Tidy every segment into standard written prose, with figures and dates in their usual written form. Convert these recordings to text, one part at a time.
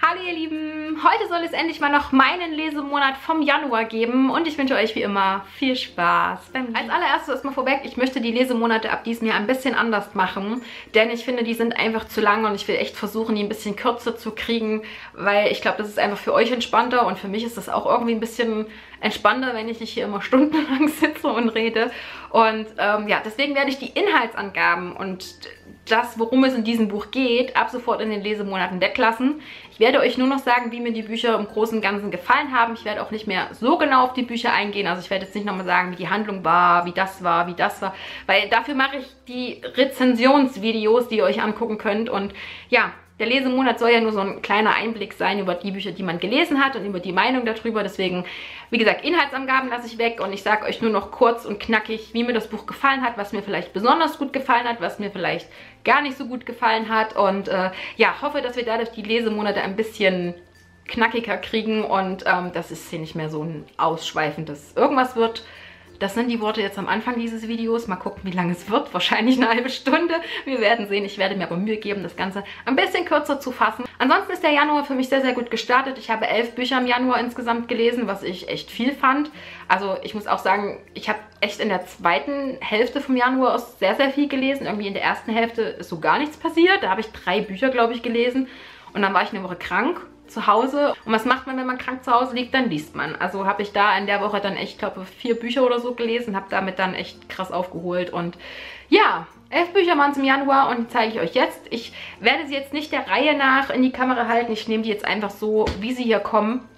Hallo ihr Lieben, heute soll es endlich mal noch meinen Lesemonat vom Januar geben und ich wünsche euch wie immer viel Spaß. Als allererstes erstmal vorweg, ich möchte die Lesemonate ab diesem Jahr ein bisschen anders machen, denn ich finde, die sind einfach zu lang und ich will echt versuchen, die ein bisschen kürzer zu kriegen, weil ich glaube, das ist einfach für euch entspannter und für mich ist das auch irgendwie ein bisschen entspannter, wenn ich nicht hier immer stundenlang sitze und rede. Und ja, deswegen werde ich die Inhaltsangaben und das, worum es in diesem Buch geht, ab sofort in den Lesemonaten weglassen. Ich werde euch nur noch sagen, wie mir die Bücher im Großen und Ganzen gefallen haben. Ich werde auch nicht mehr so genau auf die Bücher eingehen. Also ich werde jetzt nicht nochmal sagen, wie die Handlung war, wie das war, weil dafür mache ich die Rezensionsvideos, die ihr euch angucken könnt. Und ja, der Lesemonat soll ja nur so ein kleiner Einblick sein über die Bücher, die man gelesen hat und über die Meinung darüber. Deswegen, wie gesagt, Inhaltsangaben lasse ich weg und ich sage euch nur noch kurz und knackig, wie mir das Buch gefallen hat, was mir vielleicht besonders gut gefallen hat, was mir vielleicht gar nicht so gut gefallen hat. Und ja, hoffe, dass wir dadurch die Lesemonate ein bisschen knackiger kriegen und dass es hier nicht mehr so ein ausschweifendes irgendwas wird. Das sind die Worte jetzt am Anfang dieses Videos. Mal gucken, wie lange es wird. Wahrscheinlich eine halbe Stunde. Wir werden sehen. Ich werde mir aber Mühe geben, das Ganze ein bisschen kürzer zu fassen. Ansonsten ist der Januar für mich sehr, sehr gut gestartet. Ich habe 11 Bücher im Januar insgesamt gelesen, was ich echt viel fand. Also ich muss auch sagen, ich habe echt in der zweiten Hälfte vom Januar auch sehr, sehr viel gelesen. Irgendwie in der ersten Hälfte ist so gar nichts passiert. Da habe ich 3 Bücher, glaube ich, gelesen. Und dann war ich eine Woche krank zu Hause. Und was macht man, wenn man krank zu Hause liegt? Dann liest man. Also habe ich da in der Woche dann echt, glaube ich, 4 Bücher oder so gelesen, habe damit dann echt krass aufgeholt. Und ja, 11 Bücher waren es im Januar und die zeige ich euch jetzt. Ich werde sie jetzt nicht der Reihe nach in die Kamera halten. Ich nehme die jetzt einfach so, wie sie hier kommen.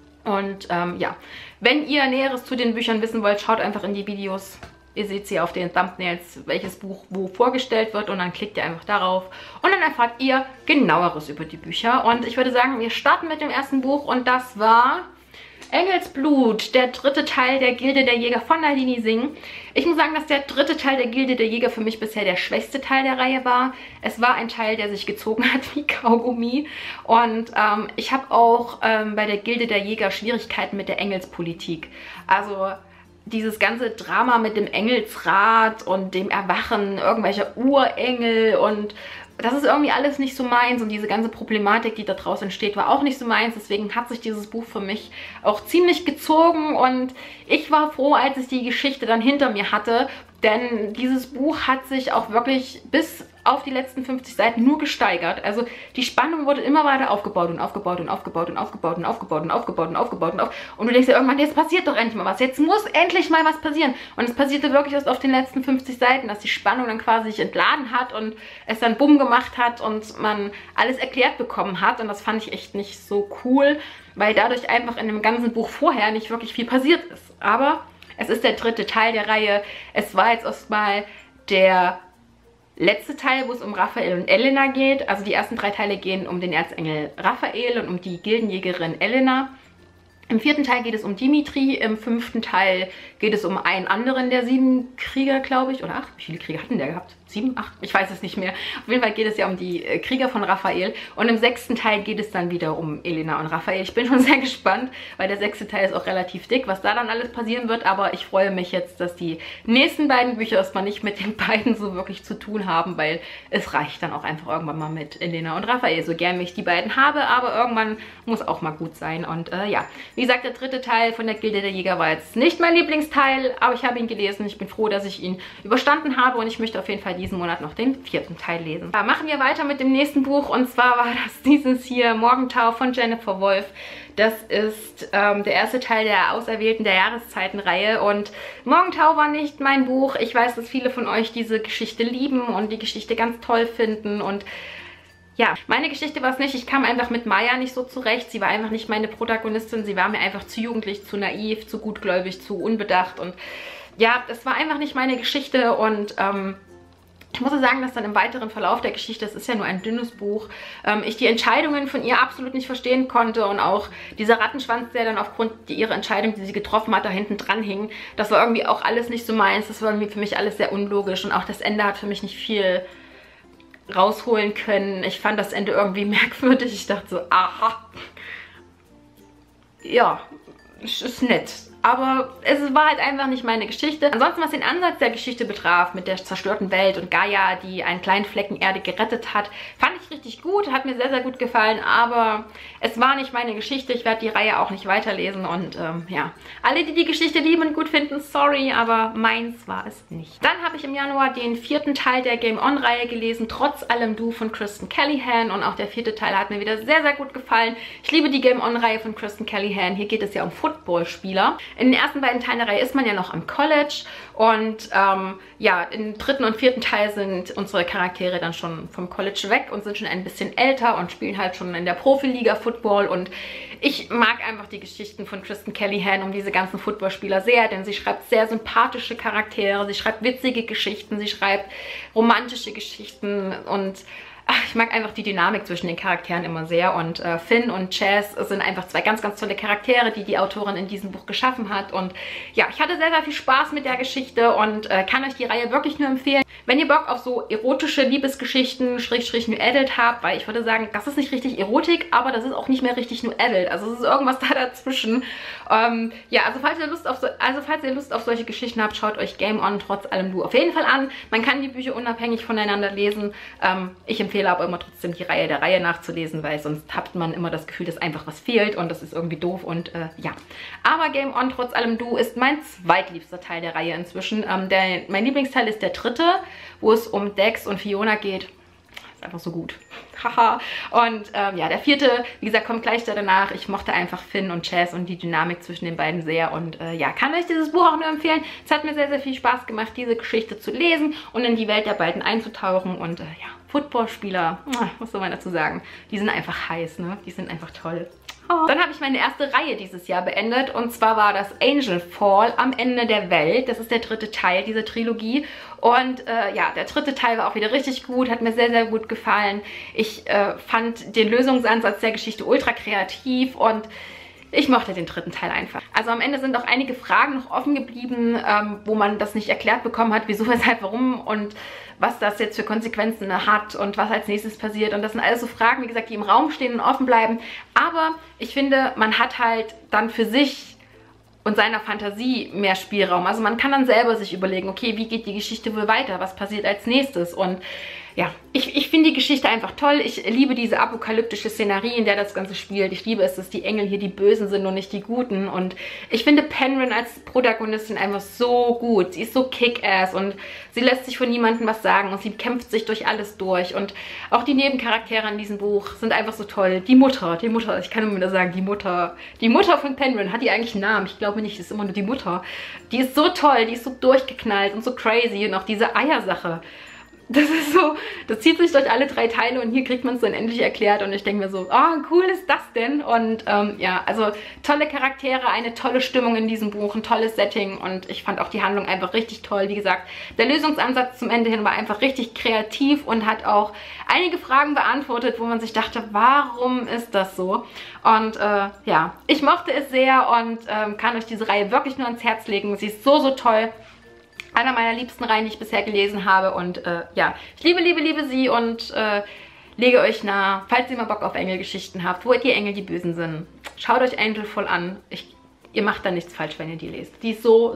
Und ja, wenn ihr Näheres zu den Büchern wissen wollt, schaut einfach in die Videos. Ihr seht sie auf den Thumbnails, welches Buch wo vorgestellt wird und dann klickt ihr einfach darauf und dann erfahrt ihr Genaueres über die Bücher. Und ich würde sagen, wir starten mit dem ersten Buch und das war Engelsblut, der 3. Teil der Gilde der Jäger von Nalini Singh. Ich muss sagen, dass der 3. Teil der Gilde der Jäger für mich bisher der schwächste Teil der Reihe war. Es war ein Teil, der sich gezogen hat wie Kaugummi. Und ich habe auch bei der Gilde der Jäger Schwierigkeiten mit der Engelspolitik. Also dieses ganze Drama mit dem Engelsrat und dem Erwachen irgendwelcher Urengel und das ist irgendwie alles nicht so meins und diese ganze Problematik, die da draußen entsteht, war auch nicht so meins. Deswegen hat sich dieses Buch für mich auch ziemlich gezogen und ich war froh, als ich die Geschichte dann hinter mir hatte, denn dieses Buch hat sich auch wirklich bis auf die letzten 50 Seiten nur gesteigert. Also die Spannung wurde immer weiter aufgebaut und aufgebaut und aufgebaut und aufgebaut und aufgebaut und aufgebaut und aufgebaut und aufgebaut. Und du denkst dir irgendwann, jetzt passiert doch endlich mal was. Jetzt muss endlich mal was passieren. Und es passierte wirklich erst auf den letzten 50 Seiten, dass die Spannung dann quasi sich entladen hat und es dann bumm gemacht hat und man alles erklärt bekommen hat. Und das fand ich echt nicht so cool, weil dadurch einfach in dem ganzen Buch vorher nicht wirklich viel passiert ist. Aber es ist der 3. Teil der Reihe. Es war jetzt erstmal der letzte Teil, wo es um Raphael und Elena geht. Also die ersten 3 Teile gehen um den Erzengel Raphael und um die Gildenjägerin Elena. Im 4. Teil geht es um Dimitri, im 5. Teil geht es um einen anderen der 7 Krieger, glaube ich, oder 8. Wie viele Krieger hatten der gehabt? 7, 8? Ich weiß es nicht mehr. Auf jeden Fall geht es ja um die Krieger von Raphael. Und im 6. Teil geht es dann wieder um Elena und Raphael. Ich bin schon sehr gespannt, weil der 6. Teil ist auch relativ dick, was da dann alles passieren wird. Aber ich freue mich jetzt, dass die nächsten beiden Bücher erstmal nicht mit den beiden so wirklich zu tun haben, weil es reicht dann auch einfach irgendwann mal mit Elena und Raphael. So gern ich die beiden habe, aber irgendwann muss auch mal gut sein. Und ja, wie gesagt, der 3. Teil von der Gilde der Jäger war jetzt nicht mein Lieblingsteil, aber ich habe ihn gelesen. Ich bin froh, dass ich ihn überstanden habe und ich möchte auf jeden Fall diesen Monat noch den 4. Teil lesen. Ja, machen wir weiter mit dem nächsten Buch und zwar war das dieses hier, Morgentau von Jennifer Wolf. Das ist der erste Teil der Auserwählten der Jahreszeitenreihe und Morgentau war nicht mein Buch. Ich weiß, dass viele von euch diese Geschichte lieben und die Geschichte ganz toll finden und ja, meine Geschichte war es nicht. Ich kam einfach mit Maya nicht so zurecht. Sie war einfach nicht meine Protagonistin. Sie war mir einfach zu jugendlich, zu naiv, zu gutgläubig, zu unbedacht. Und ja, das war einfach nicht meine Geschichte. Und ich muss sagen, dass dann im weiteren Verlauf der Geschichte, es ist ja nur ein dünnes Buch, ich die Entscheidungen von ihr absolut nicht verstehen konnte. Und auch dieser Rattenschwanz, der dann aufgrund ihrer Entscheidung, die sie getroffen hat, da hinten dran hing, das war irgendwie auch alles nicht so meins. Das war irgendwie für mich alles sehr unlogisch. Und auch das Ende hat für mich nicht viel rausholen können. Ich fand das Ende irgendwie merkwürdig. Ich dachte so, aha. Ja, es ist nett. aber es war halt einfach nicht meine Geschichte. Ansonsten, was den Ansatz der Geschichte betraf, mit der zerstörten Welt und Gaia, die einen kleinen Flecken Erde gerettet hat, fand ich richtig gut, hat mir sehr, sehr gut gefallen, aber es war nicht meine Geschichte. Ich werde die Reihe auch nicht weiterlesen und ja, alle, die die Geschichte lieben und gut finden, sorry, aber meins war es nicht. Dann habe ich im Januar den 4. Teil der Game On-Reihe gelesen, Trotz allem Du von Kristen Callihan, und auch der 4. Teil hat mir wieder sehr, sehr gut gefallen. Ich liebe die Game On-Reihe von Kristen Callihan. Hier geht es ja um Footballspieler. In den ersten beiden Teilen der Reihe ist man ja noch am College und ja, im 3. und 4. Teil sind unsere Charaktere dann schon vom College weg und sind schon ein bisschen älter und spielen halt schon in der Profiliga Football, und ich mag einfach die Geschichten von Kristen Callihan um diese ganzen Footballspieler sehr, denn sie schreibt sehr sympathische Charaktere, sie schreibt witzige Geschichten, sie schreibt romantische Geschichten und ich mag einfach die Dynamik zwischen den Charakteren immer sehr, und Finn und Chaz sind einfach zwei ganz, ganz tolle Charaktere, die die Autorin in diesem Buch geschaffen hat, und ja, ich hatte sehr, sehr viel Spaß mit der Geschichte und kann euch die Reihe wirklich nur empfehlen. Wenn ihr Bock auf so erotische Liebesgeschichten ⁇ New Adult habt, weil ich würde sagen, das ist nicht richtig Erotik, aber das ist auch nicht mehr richtig New Adult, also es ist irgendwas da dazwischen. Ja, also falls ihr Lust auf solche Geschichten habt, schaut euch Game On Trotz allem Du auf jeden Fall an. Man kann die Bücher unabhängig voneinander lesen. Ich empfehle aber immer trotzdem die Reihe der Reihe nachzulesen, weil sonst hat man immer das Gefühl, dass einfach was fehlt und das ist irgendwie doof und ja. Aber Game On Trotz allem Du ist mein zweitliebster Teil der Reihe inzwischen. Mein Lieblingsteil ist der 3., wo es um Dex und Fiona geht. Ist einfach so gut. Haha. Und ja, der 4., wie gesagt, kommt gleich danach. Ich mochte einfach Finn und Chaz und die Dynamik zwischen den beiden sehr und ja, kann euch dieses Buch auch nur empfehlen. Es hat mir sehr, sehr viel Spaß gemacht, diese Geschichte zu lesen und in die Welt der beiden einzutauchen und ja, Footballspieler, was soll man dazu sagen? Die sind einfach heiß, ne? Die sind einfach toll. Dann habe ich meine erste Reihe dieses Jahr beendet, und zwar war das Angel Fall, Am Ende der Welt. Das ist der 3. Teil dieser Trilogie und ja, der 3. Teil war auch wieder richtig gut, hat mir sehr, sehr gut gefallen. Ich fand den Lösungsansatz der Geschichte ultra kreativ und ich mochte den 3. Teil einfach. Also am Ende sind auch einige Fragen noch offen geblieben, wo man das nicht erklärt bekommen hat, wieso, weshalb, warum und was das jetzt für Konsequenzen hat und was als nächstes passiert. Und das sind alles so Fragen, wie gesagt, die im Raum stehen und offen bleiben. Aber ich finde, man hat halt dann für sich und seiner Fantasie mehr Spielraum. Also man kann dann selber sich überlegen, okay, wie geht die Geschichte wohl weiter? Was passiert als nächstes? Und ja, ich finde die Geschichte einfach toll. Ich liebe diese apokalyptische Szenerie, in der das Ganze spielt. Ich liebe es, dass die Engel hier die Bösen sind und nicht die Guten. Und ich finde Penryn als Protagonistin einfach so gut. Sie ist so kick-ass und sie lässt sich von niemandem was sagen und sie kämpft sich durch alles durch. Und auch die Nebencharaktere in diesem Buch sind einfach so toll. Die Mutter, ich kann nur wieder sagen, die Mutter von Penryn, hat die eigentlich einen Namen? Ich glaube nicht, sie ist immer nur die Mutter. Die ist so toll, die ist so durchgeknallt und so crazy, und auch diese Eiersache. Das ist so, das zieht sich durch alle 3 Teile und hier kriegt man es dann endlich erklärt und ich denke mir so, oh, cool ist das denn? Und ja, also tolle Charaktere, eine tolle Stimmung in diesem Buch, ein tolles Setting und ich fand auch die Handlung einfach richtig toll. Wie gesagt, der Lösungsansatz zum Ende hin war einfach richtig kreativ und hat auch einige Fragen beantwortet, wo man sich dachte, warum ist das so? Und ja, ich mochte es sehr und kann euch diese Reihe wirklich nur ans Herz legen. Sie ist so, so toll. Einer meiner liebsten Reihen, die ich bisher gelesen habe und ja, ich liebe sie und lege euch nahe, falls ihr mal Bock auf Engelgeschichten habt, wo die Engel die Bösen sind. Schaut euch Angel Fall an. Ihr macht da nichts falsch, wenn ihr die lest. Die ist so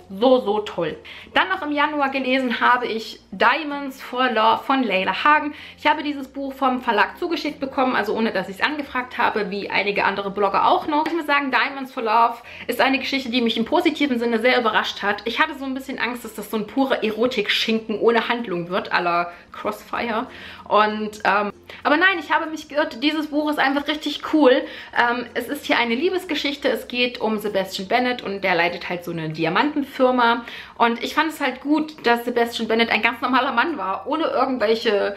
toll. Dann noch im Januar gelesen habe ich Diamonds for Love von Layla Hagen. Ich habe dieses Buch vom Verlag zugeschickt bekommen, also ohne, dass ich es angefragt habe, wie einige andere Blogger auch noch. Ich muss sagen, Diamonds for Love ist eine Geschichte, die mich im positiven Sinne sehr überrascht hat. Ich hatte so ein bisschen Angst, dass das so ein purer Erotik-Schinken ohne Handlung wird, à la Crossfire. Und, aber nein, ich habe mich geirrt. Dieses Buch ist einfach richtig cool. Es ist hier eine Liebesgeschichte. Es geht um Sebastian Bennett und der leitet halt so eine Diamantenfirma. Und ich fand es halt gut, dass Sebastian Bennett ein ganz normaler Mann war, ohne irgendwelche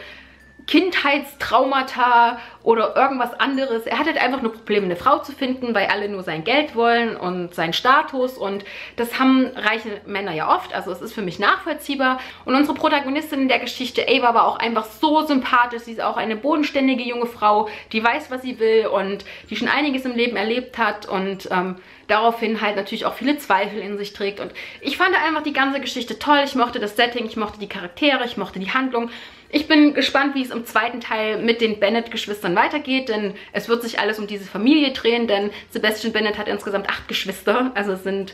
Kindheitstraumata oder irgendwas anderes. Er hat halt einfach nur Probleme, eine Frau zu finden, weil alle nur sein Geld wollen und seinen Status, und das haben reiche Männer ja oft, also es ist für mich nachvollziehbar. Und unsere Protagonistin in der Geschichte, Ava, war auch einfach so sympathisch. Sie ist auch eine bodenständige junge Frau, die weiß, was sie will und die schon einiges im Leben erlebt hat und daraufhin halt natürlich auch viele Zweifel in sich trägt. Und ich fand einfach die ganze Geschichte toll. Ich mochte das Setting, ich mochte die Charaktere, ich mochte die Handlung. Ich bin gespannt, wie es im zweiten Teil mit den Bennet-Geschwistern weitergeht, denn es wird sich alles um diese Familie drehen, denn Sebastian Bennet hat insgesamt 8 Geschwister, also es sind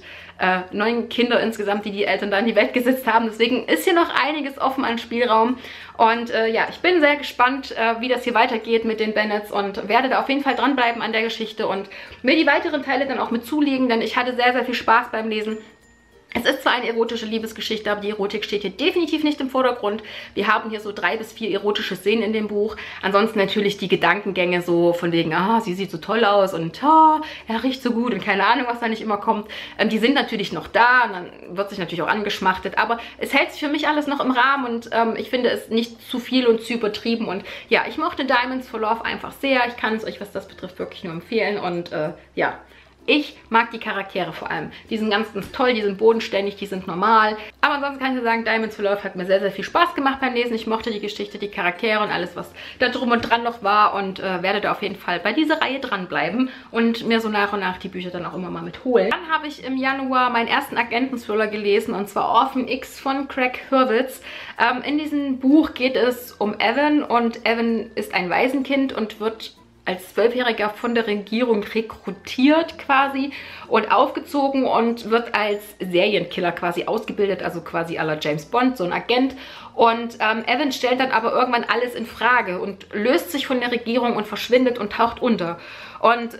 9 Kinder insgesamt, die die Eltern da in die Welt gesetzt haben. Deswegen ist hier noch einiges offen an Spielraum. Und ja, ich bin sehr gespannt, wie das hier weitergeht mit den Bennets und werde da auf jeden Fall dranbleiben an der Geschichte und mir die weiteren Teile dann auch mit zulegen, denn ich hatte sehr, sehr viel Spaß beim Lesen. Es ist zwar eine erotische Liebesgeschichte, aber die Erotik steht hier definitiv nicht im Vordergrund. Wir haben hier so 3 bis 4 erotische Szenen in dem Buch. Ansonsten natürlich die Gedankengänge so von wegen, sie sieht so toll aus und er riecht so gut und keine Ahnung, was da nicht immer kommt. Die sind natürlich noch da und dann wird sich natürlich auch angeschmachtet, aber es hält sich für mich alles noch im Rahmen und ich finde es nicht zu viel und zu übertrieben. Und ja, ich mochte Diamonds for Love einfach sehr. Ich kann es euch, was das betrifft, wirklich nur empfehlen und ja. Ich mag die Charaktere vor allem. Die sind ganz, ganz toll, die sind bodenständig, die sind normal. Aber ansonsten kann ich nur sagen, Diamonds for Love hat mir sehr, sehr viel Spaß gemacht beim Lesen. Ich mochte die Geschichte, die Charaktere und alles, was da drum und dran noch war. Und werde da auf jeden Fall bei dieser Reihe dranbleiben und mir so nach und nach die Bücher dann auch immer mal mitholen. Dann habe ich im Januar meinen ersten Agenten-Thriller gelesen, und zwar Orphan X von Craig Hurwitz. In diesem Buch geht es um Evan, und Evan ist ein Waisenkind und wird als 12-Jähriger von der Regierung rekrutiert quasi und aufgezogen und wird als Serienkiller quasi ausgebildet, also quasi à la James Bond, so ein Agent. Und Evan stellt dann aber irgendwann alles in Frage und löst sich von der Regierung und verschwindet und taucht unter. Und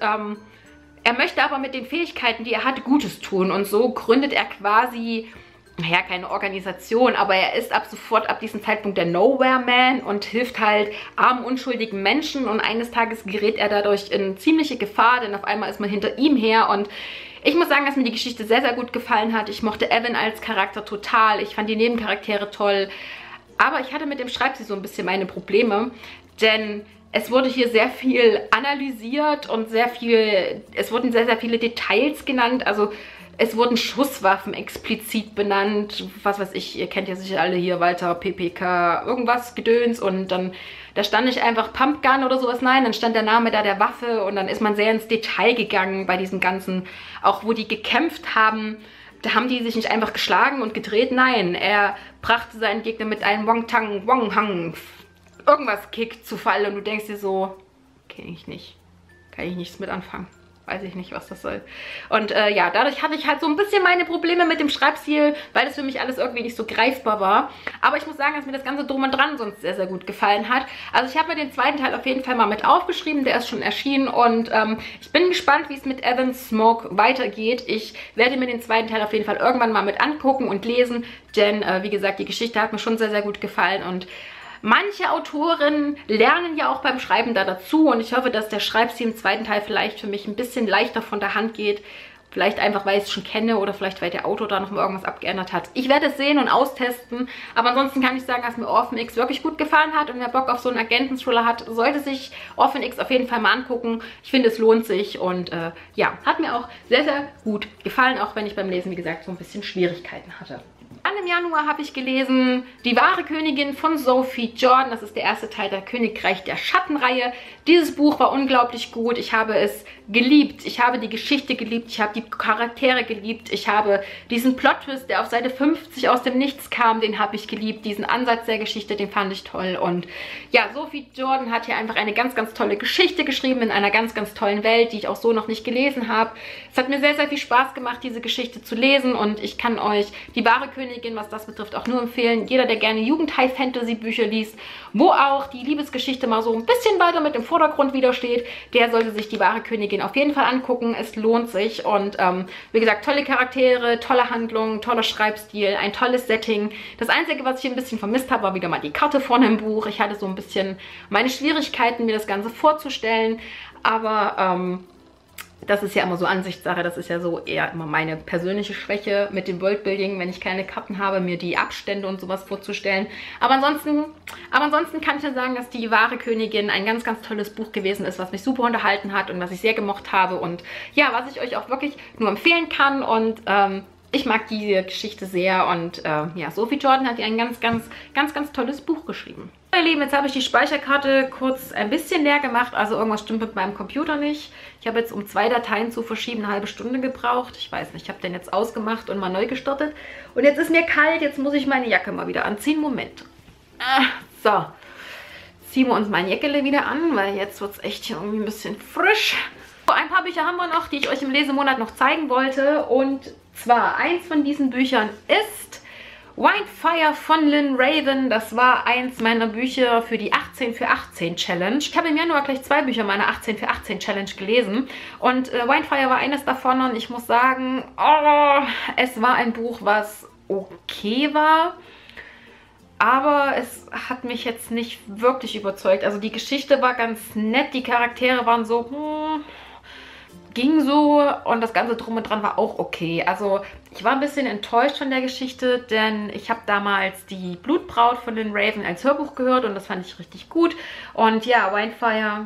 er möchte aber mit den Fähigkeiten, die er hat, Gutes tun, und so gründet er quasi, naja, keine Organisation, aber er ist ab sofort, ab diesem Zeitpunkt der Nowhere-Man und hilft halt armen, unschuldigen Menschen, und eines Tages gerät er dadurch in ziemliche Gefahr, denn auf einmal ist man hinter ihm her. Und ich muss sagen, dass mir die Geschichte sehr, sehr gut gefallen hat. Ich mochte Evan als Charakter total, ich fand die Nebencharaktere toll, aber ich hatte mit dem Schreibstil so ein bisschen meine Probleme, denn es wurde hier sehr viel analysiert und es wurden sehr, sehr viele Details genannt, also es wurden Schusswaffen explizit benannt, was weiß ich, ihr kennt ja sicher alle hier Walter, PPK, irgendwas Gedöns, und dann, da stand nicht einfach Pumpgun oder sowas, nein, dann stand der Name da der Waffe, und dann ist man sehr ins Detail gegangen bei diesem Ganzen, auch wo die gekämpft haben. Da haben die sich nicht einfach geschlagen und gedreht, nein, er brachte seinen Gegner mit einem Wong-Tang, Wong-Hang, irgendwas Kick zu Fall, und du denkst dir so, kenne ich nicht, kann ich nichts mit anfangen. Weiß ich nicht, was das soll. Und ja, dadurch hatte ich halt so ein bisschen meine Probleme mit dem Schreibstil, weil das für mich alles irgendwie nicht so greifbar war. Aber ich muss sagen, dass mir das Ganze drum und dran sonst sehr, sehr gut gefallen hat. Also ich habe mir den zweiten Teil auf jeden Fall mal mit aufgeschrieben. Der ist schon erschienen, und ich bin gespannt, wie es mit Evan Smoke weitergeht. Ich werde mir den zweiten Teil auf jeden Fall irgendwann mal mit angucken und lesen, denn wie gesagt, die Geschichte hat mir schon sehr, sehr gut gefallen, und manche Autoren lernen ja auch beim Schreiben da dazu, und ich hoffe, dass der Schreibstil im zweiten Teil vielleicht für mich ein bisschen leichter von der Hand geht. Vielleicht einfach, weil ich es schon kenne, oder vielleicht, weil der Autor da noch mal irgendwas abgeändert hat. Ich werde es sehen und austesten, aber ansonsten kann ich sagen, dass mir Orphan X wirklich gut gefallen hat, und wer Bock auf so einen Agenten-Thriller hat, sollte sich Orphan X auf jeden Fall mal angucken. Ich finde, es lohnt sich, und ja, hat mir auch sehr, sehr gut gefallen, auch wenn ich beim Lesen, wie gesagt, so ein bisschen Schwierigkeiten hatte. Dann im Januar habe ich gelesen Die wahre Königin von Sophie Jordan. Das ist der erste Teil der Königreich der Schattenreihe. Dieses Buch war unglaublich gut. Ich habe es geliebt. Ich habe die Geschichte geliebt. Ich habe die Charaktere geliebt. Ich habe diesen Plot-Twist, der auf Seite 50 aus dem Nichts kam, den habe ich geliebt. Diesen Ansatz der Geschichte, den fand ich toll. Und ja, Sophie Jordan hat hier einfach eine ganz, ganz tolle Geschichte geschrieben in einer ganz, ganz tollen Welt, die ich auch so noch nicht gelesen habe. Es hat mir sehr, sehr viel Spaß gemacht, diese Geschichte zu lesen, und ich kann euch Die wahre Königin, was das betrifft, auch nur empfehlen. Jeder, der gerne Jugend-High-Fantasy-Bücher liest, wo auch die Liebesgeschichte mal so ein bisschen weiter mit im Vordergrund wieder steht, der sollte sich Die wahre Königin auf jeden Fall angucken. Es lohnt sich, und wie gesagt, tolle Charaktere, tolle Handlung, toller Schreibstil, ein tolles Setting. Das Einzige, was ich ein bisschen vermisst habe, war wieder mal die Karte vorne im Buch. Ich hatte so ein bisschen meine Schwierigkeiten, mir das Ganze vorzustellen, aber das ist ja immer so Ansichtssache, das ist ja so eher immer meine persönliche Schwäche mit dem Worldbuilding, wenn ich keine Karten habe, mir die Abstände und sowas vorzustellen. Aber ansonsten kann ich ja sagen, dass Die wahre Königin ein ganz, ganz tolles Buch gewesen ist, was mich super unterhalten hat und was ich sehr gemocht habe, und ja, was ich euch auch wirklich nur empfehlen kann, und ich mag diese Geschichte sehr, und ja, Sophie Jordan hat hier ein ganz, ganz, ganz, ganz tolles Buch geschrieben. Ihr Lieben, jetzt habe ich die Speicherkarte kurz ein bisschen leer gemacht, also irgendwas stimmt mit meinem Computer nicht. Ich habe jetzt, um 2 Dateien zu verschieben, eine halbe Stunde gebraucht. Ich weiß nicht, ich habe den jetzt ausgemacht und mal neu gestartet. Und jetzt ist mir kalt, jetzt muss ich meine Jacke mal wieder anziehen. Moment. So, ziehen wir uns mein Jäckele wieder an, weil jetzt wird es echt irgendwie ein bisschen frisch. So, ein paar Bücher haben wir noch, die ich euch im Lesemonat noch zeigen wollte. Und zwar eins von diesen Büchern ist Windfire von Lynn Raven. Das war eins meiner Bücher für die 18 für 18 Challenge. Ich habe im Januar gleich 2 Bücher meiner 18 für 18 Challenge gelesen. Und Windfire war eines davon und ich muss sagen, oh, es war ein Buch, was okay war. Aber es hat mich jetzt nicht wirklich überzeugt. Also die Geschichte war ganz nett, die Charaktere waren so, ging so und das Ganze drum und dran war auch okay. Also ich war ein bisschen enttäuscht von der Geschichte, denn ich habe damals die Blutbraut von Lynn Raven als Hörbuch gehört und das fand ich richtig gut. Und ja, Windfire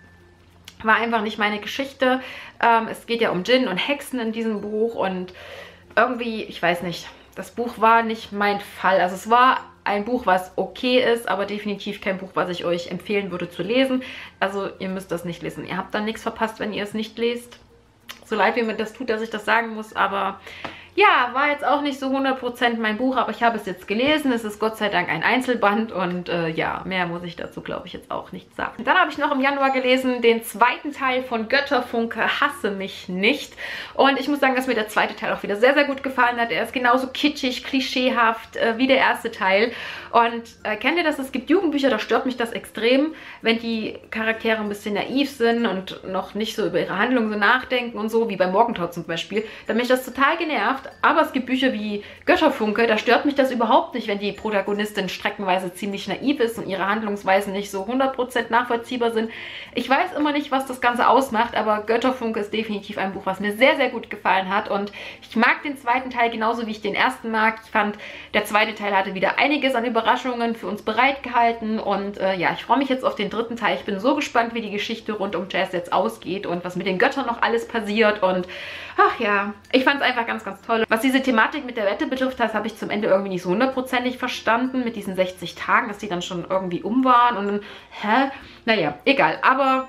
war einfach nicht meine Geschichte. Es geht ja um Djinn und Hexen in diesem Buch und irgendwie, ich weiß nicht, das Buch war nicht mein Fall. Also es war ein Buch, was okay ist, aber definitiv kein Buch, was ich euch empfehlen würde zu lesen. Also ihr müsst das nicht lesen. Ihr habt dann nichts verpasst, wenn ihr es nicht lest. So leid, wie mir das tut, dass ich das sagen muss, aber ja, war jetzt auch nicht so 100% mein Buch, aber ich habe es jetzt gelesen. Es ist Gott sei Dank ein Einzelband und ja, mehr muss ich dazu, glaube ich, jetzt auch nicht sagen. Dann habe ich noch im Januar gelesen den zweiten Teil von Götterfunke, Hasse mich nicht. Und ich muss sagen, dass mir der zweite Teil auch wieder sehr, sehr gut gefallen hat. Er ist genauso kitschig, klischeehaft wie der erste Teil. Und kennt ihr das? Es gibt Jugendbücher, da stört mich das extrem, wenn die Charaktere ein bisschen naiv sind und noch nicht so über ihre Handlungen so nachdenken und so, wie bei Morgentau zum Beispiel. Da mich das total genervt. Aber es gibt Bücher wie Götterfunke, da stört mich das überhaupt nicht, wenn die Protagonistin streckenweise ziemlich naiv ist und ihre Handlungsweisen nicht so 100% nachvollziehbar sind. Ich weiß immer nicht, was das Ganze ausmacht, aber Götterfunke ist definitiv ein Buch, was mir sehr, sehr gut gefallen hat. Und ich mag den zweiten Teil genauso, wie ich den ersten mag. Ich fand, der zweite Teil hatte wieder einiges an Überraschungen für uns bereitgehalten. Und ja, ich freue mich jetzt auf den dritten Teil. Ich bin so gespannt, wie die Geschichte rund um Jazz jetzt ausgeht und was mit den Göttern noch alles passiert. Und ach ja, ich fand es einfach ganz, ganz toll. Was diese Thematik mit der Wette betrifft, das habe ich zum Ende irgendwie nicht so 100%ig verstanden mit diesen 60 Tagen, dass die dann schon irgendwie um waren und dann, naja, egal. Aber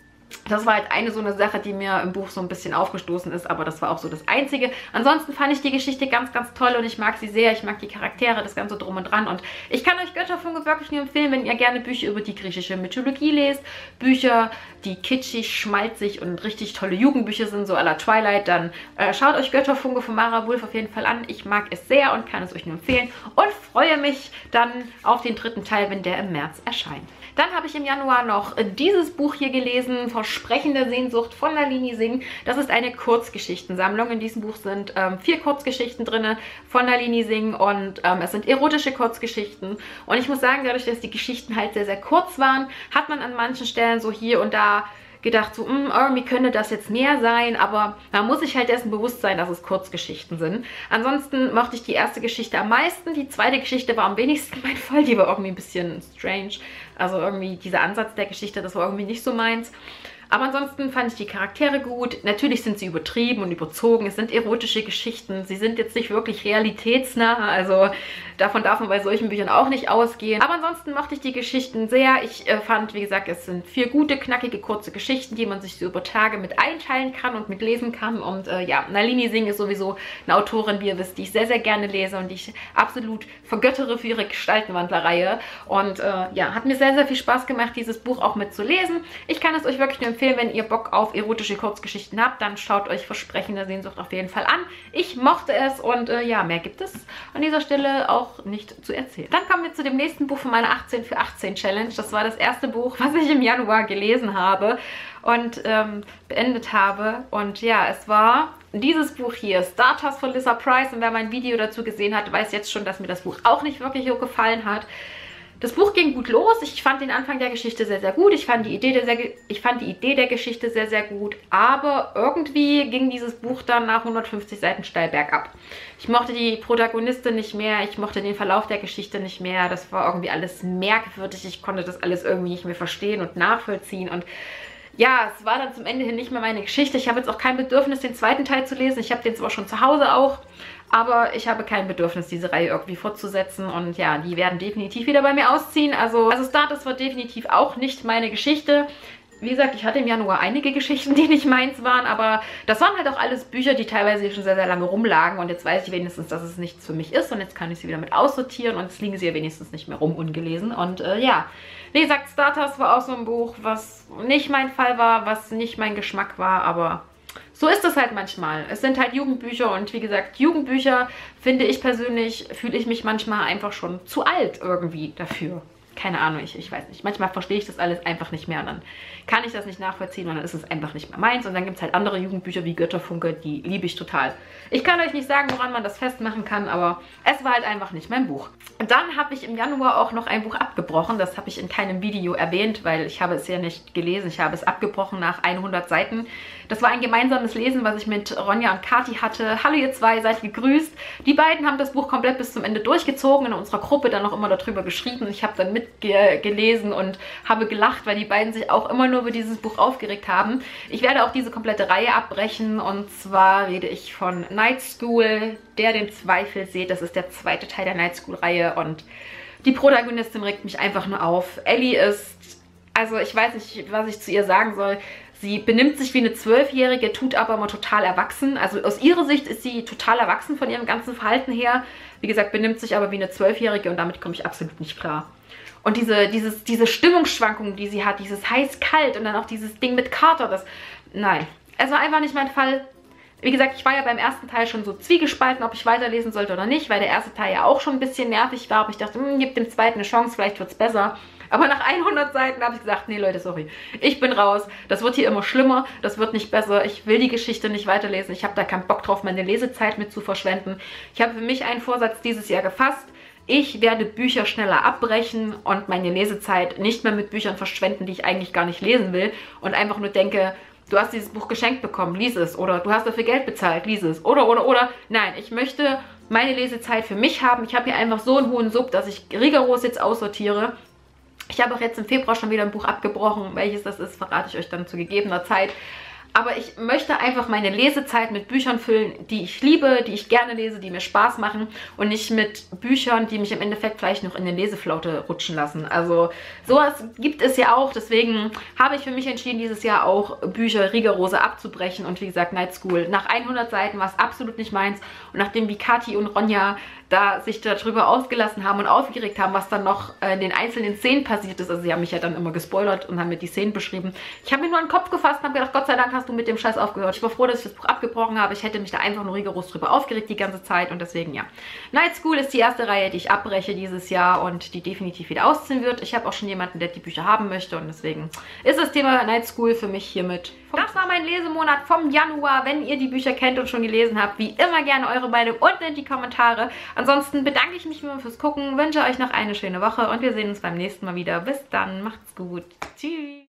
das war halt eine so eine Sache, die mir im Buch so ein bisschen aufgestoßen ist, aber das war auch so das Einzige. Ansonsten fand ich die Geschichte ganz, ganz toll und ich mag sie sehr. Ich mag die Charaktere, das Ganze drum und dran. Und ich kann euch Götterfunke wirklich nur empfehlen, wenn ihr gerne Bücher über die griechische Mythologie lest. Bücher, die kitschig, schmalzig und richtig tolle Jugendbücher sind, so à la Twilight, dann schaut euch Götterfunke von Mara Wulff auf jeden Fall an. Ich mag es sehr und kann es euch nur empfehlen und freue mich dann auf den dritten Teil, wenn der im März erscheint. Dann habe ich im Januar noch dieses Buch hier gelesen, Versprechen der Sehnsucht von Nalini Singh. Das ist eine Kurzgeschichtensammlung. In diesem Buch sind 4 Kurzgeschichten drin von Nalini Singh und es sind erotische Kurzgeschichten. Und ich muss sagen, dadurch, dass die Geschichten halt sehr, sehr kurz waren, hat man an manchen Stellen so hier und da gedacht, so, irgendwie könnte das jetzt mehr sein, aber man muss sich halt dessen bewusst sein, dass es Kurzgeschichten sind. Ansonsten mochte ich die erste Geschichte am meisten, die zweite Geschichte war am wenigsten mein Fall, die war irgendwie ein bisschen strange, also irgendwie dieser Ansatz der Geschichte, das war irgendwie nicht so meins. Aber ansonsten fand ich die Charaktere gut. Natürlich sind sie übertrieben und überzogen. Es sind erotische Geschichten. Sie sind jetzt nicht wirklich realitätsnah. Also davon darf man bei solchen Büchern auch nicht ausgehen. Aber ansonsten mochte ich die Geschichten sehr. Ich fand, wie gesagt, es sind 4 gute, knackige, kurze Geschichten, die man sich so über Tage mit einteilen kann und mit lesen kann. Und ja, Nalini Singh ist sowieso eine Autorin, wie ihr wisst, die ich sehr, sehr gerne lese und die ich absolut vergöttere für ihre Gestaltenwandler-Reihe. Und ja, hat mir sehr, sehr viel Spaß gemacht, dieses Buch auch mitzulesen. Ich kann es euch wirklich nur empfehlen, wenn ihr Bock auf erotische Kurzgeschichten habt, dann schaut euch Versprechen der Sehnsucht auf jeden Fall an. Ich mochte es und ja, mehr gibt es an dieser Stelle auch nicht zu erzählen. Dann kommen wir zu dem nächsten Buch von meiner 18 für 18 Challenge. Das war das erste Buch, was ich im Januar gelesen habe und beendet habe. Und ja, es war dieses Buch hier, Stardust von Lisa Price. Und wer mein Video dazu gesehen hat, weiß jetzt schon, dass mir das Buch auch nicht wirklich so gefallen hat. Das Buch ging gut los. Ich fand den Anfang der Geschichte sehr, sehr gut. Ich fand die Idee der Geschichte sehr, sehr gut. Aber irgendwie ging dieses Buch dann nach 150 Seiten steil bergab. Ich mochte die Protagonistin nicht mehr. Ich mochte den Verlauf der Geschichte nicht mehr. Das war irgendwie alles merkwürdig. Ich konnte das alles irgendwie nicht mehr verstehen und nachvollziehen. Und ja, es war dann zum Ende hin nicht mehr meine Geschichte. Ich habe jetzt auch kein Bedürfnis, den zweiten Teil zu lesen. Ich habe den zwar schon zu Hause auch, aber ich habe kein Bedürfnis, diese Reihe irgendwie fortzusetzen. Und ja, die werden definitiv wieder bei mir ausziehen. Also Stardust war definitiv auch nicht meine Geschichte. Wie gesagt, ich hatte im Januar einige Geschichten, die nicht meins waren, aber das waren halt auch alles Bücher, die teilweise schon sehr, sehr lange rumlagen und jetzt weiß ich wenigstens, dass es nichts für mich ist und jetzt kann ich sie wieder mit aussortieren und jetzt liegen sie ja wenigstens nicht mehr rum ungelesen und ja, wie gesagt, Stardust war auch so ein Buch, was nicht mein Fall war, was nicht mein Geschmack war, aber so ist es halt manchmal. Es sind halt Jugendbücher und wie gesagt, Jugendbücher finde ich persönlich, fühle ich mich manchmal einfach schon zu alt irgendwie dafür. Keine Ahnung, ich weiß nicht. Manchmal verstehe ich das alles einfach nicht mehr und dann kann ich das nicht nachvollziehen und dann ist es einfach nicht mehr meins. Und dann gibt es halt andere Jugendbücher wie Götterfunke, die liebe ich total. Ich kann euch nicht sagen, woran man das festmachen kann, aber es war halt einfach nicht mein Buch. Und dann habe ich im Januar auch noch ein Buch abgebrochen. Das habe ich in keinem Video erwähnt, weil ich habe es ja nicht gelesen. Ich habe es abgebrochen nach 100 Seiten. Das war ein gemeinsames Lesen, was ich mit Ronja und Kathi hatte. Hallo ihr zwei, seid gegrüßt. Die beiden haben das Buch komplett bis zum Ende durchgezogen, in unserer Gruppe dann noch immer darüber geschrieben. Ich habe dann mitgelesen und habe gelacht, weil die beiden sich auch immer nur über dieses Buch aufgeregt haben. Ich werde auch diese komplette Reihe abbrechen und zwar rede ich von Night School, der den Zweifel seht. Das ist der zweite Teil der Night School Reihe und die Protagonistin regt mich einfach nur auf. Ellie ist, also ich weiß nicht, was ich zu ihr sagen soll. Sie benimmt sich wie eine 12-Jährige, tut aber immer total erwachsen. Also aus ihrer Sicht ist sie total erwachsen von ihrem ganzen Verhalten her. Wie gesagt, benimmt sich aber wie eine 12-Jährige und damit komme ich absolut nicht klar. Und diese Stimmungsschwankungen, die sie hat, dieses heiß-kalt und dann auch dieses Ding mit Carter, das, nein. Es war einfach nicht mein Fall. Wie gesagt, ich war ja beim ersten Teil schon so zwiegespalten, ob ich weiterlesen sollte oder nicht, weil der erste Teil ja auch schon ein bisschen nervig war. Aber ich dachte, gib dem zweiten eine Chance, vielleicht wird es besser. Aber nach 100 Seiten habe ich gesagt, nee Leute, sorry, ich bin raus. Das wird hier immer schlimmer, das wird nicht besser. Ich will die Geschichte nicht weiterlesen. Ich habe da keinen Bock drauf, meine Lesezeit mit zu verschwenden. Ich habe für mich einen Vorsatz dieses Jahr gefasst. Ich werde Bücher schneller abbrechen und meine Lesezeit nicht mehr mit Büchern verschwenden, die ich eigentlich gar nicht lesen will. Und einfach nur denke, du hast dieses Buch geschenkt bekommen, lies es. Oder du hast dafür Geld bezahlt, lies es. Oder. Nein, ich möchte meine Lesezeit für mich haben. Ich habe hier einfach so einen hohen Sub, dass ich rigoros jetzt aussortiere. Ich habe auch jetzt im Februar schon wieder ein Buch abgebrochen. Welches das ist, verrate ich euch dann zu gegebener Zeit. Aber ich möchte einfach meine Lesezeit mit Büchern füllen, die ich liebe, die ich gerne lese, die mir Spaß machen und nicht mit Büchern, die mich im Endeffekt vielleicht noch in eine Leseflaute rutschen lassen. Also sowas gibt es ja auch, deswegen habe ich für mich entschieden, dieses Jahr auch Bücher rigorose abzubrechen und wie gesagt, Night School. Nach 100 Seiten war es absolut nicht meins und nachdem wie Kathi und Ronja da sich darüber ausgelassen haben und aufgeregt haben, was dann noch in den einzelnen Szenen passiert ist. Also sie haben mich ja dann immer gespoilert und haben mir die Szenen beschrieben. Ich habe mir nur einen Kopf gefasst und habe gedacht, Gott sei Dank hast du mit dem Scheiß aufgehört. Ich war froh, dass ich das Buch abgebrochen habe. Ich hätte mich da einfach nur rigoros drüber aufgeregt die ganze Zeit und deswegen ja. Night School ist die erste Reihe, die ich abbreche dieses Jahr und die definitiv wieder ausziehen wird. Ich habe auch schon jemanden, der die Bücher haben möchte und deswegen ist das Thema Night School für mich hiermit. Das war mein Lesemonat vom Januar. Wenn ihr die Bücher kennt und schon gelesen habt, wie immer gerne eure Meinung unten in die Kommentare. Ansonsten bedanke ich mich immer fürs Gucken, wünsche euch noch eine schöne Woche und wir sehen uns beim nächsten Mal wieder. Bis dann, macht's gut. Tschüss.